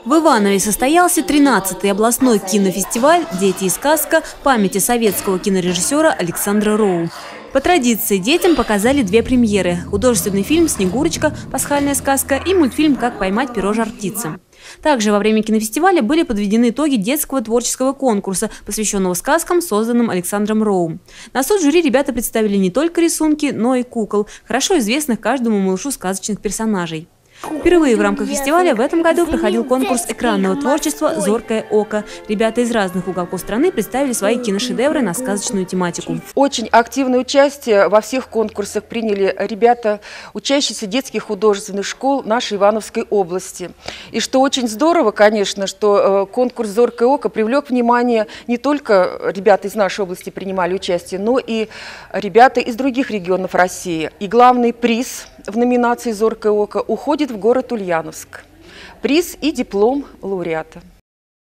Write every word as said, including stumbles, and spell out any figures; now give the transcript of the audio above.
В Иванове состоялся тринадцатый областной кинофестиваль «Дети и сказка» памяти советского кинорежиссера Александра Роу. По традиции детям показали две премьеры – художественный фильм «Снегурочка. Пасхальная сказка» и мультфильм «Как поймать перо жар-птицы». Также во время кинофестиваля были подведены итоги детского творческого конкурса, посвященного сказкам, созданным Александром Роу. На суд жюри ребята представили не только рисунки, но и кукол, хорошо известных каждому малышу сказочных персонажей. Впервые в рамках фестиваля в этом году проходил конкурс экранного творчества «Зоркое око». Ребята из разных уголков страны представили свои киношедевры на сказочную тематику. Очень активное участие во всех конкурсах приняли ребята, учащиеся детских художественных школ нашей Ивановской области. И что очень здорово, конечно, что конкурс «Зоркое око» привлек внимание, не только ребята из нашей области принимали участие, но и ребята из других регионов России. И главный приз в номинации «Зоркое око» уходит в город Ульяновск. Приз и диплом лауреата.